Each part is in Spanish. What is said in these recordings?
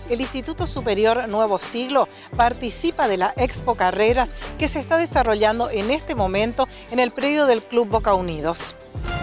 El Instituto Superior Nuevo Siglo participa de la Expo Carreras que se está desarrollando en este momento en el predio del Club Boca Unidos.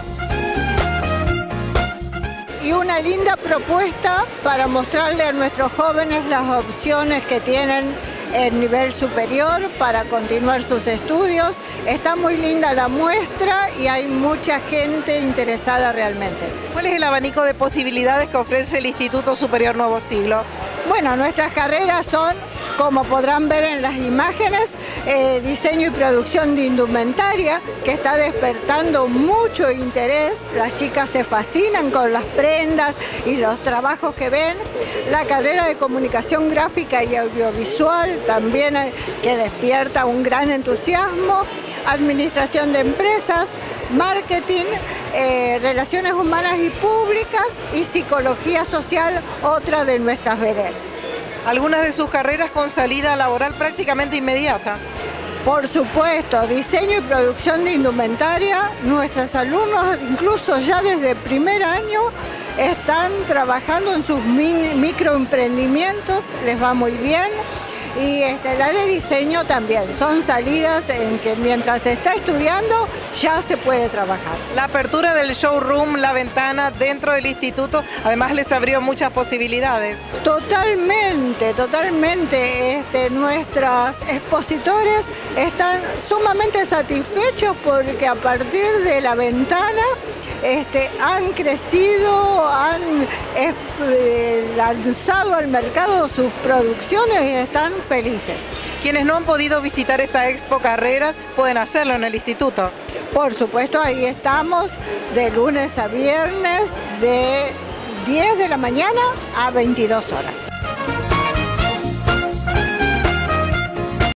Y una linda propuesta para mostrarle a nuestros jóvenes las opciones que tienen en nivel superior para continuar sus estudios. Está muy linda la muestra y hay mucha gente interesada realmente. ¿Cuál es el abanico de posibilidades que ofrece el Instituto Superior Nuevo Siglo? Bueno, nuestras carreras son, como podrán ver en las imágenes, diseño y producción de indumentaria, que está despertando mucho interés. Las chicas se fascinan con las prendas y los trabajos que ven. La carrera de comunicación gráfica y audiovisual también, que despierta un gran entusiasmo. Administración de empresas, marketing, relaciones humanas y públicas y psicología social, otra de nuestras veredas. Algunas de sus carreras con salida laboral prácticamente inmediata. Por supuesto, diseño y producción de indumentaria. Nuestros alumnos, incluso ya desde primer año, están trabajando en sus microemprendimientos, les va muy bien. Y la de diseño también, son salidas en que mientras se está estudiando ya se puede trabajar. La apertura del showroom, la ventana dentro del instituto, además les abrió muchas posibilidades. Totalmente, totalmente. Nuestros expositores están sumamente satisfechos porque a partir de la ventana han crecido, han lanzado al mercado sus producciones y están felices. Quienes no han podido visitar esta Expo Carreras pueden hacerlo en el instituto. Por supuesto, ahí estamos de lunes a viernes de 10 de la mañana a 22 horas.